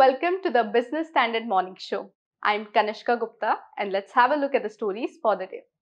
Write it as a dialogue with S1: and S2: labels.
S1: welcome to the Business Standard Morning Show. I'm Kanishka Gupta and let's have a look at the stories for the day.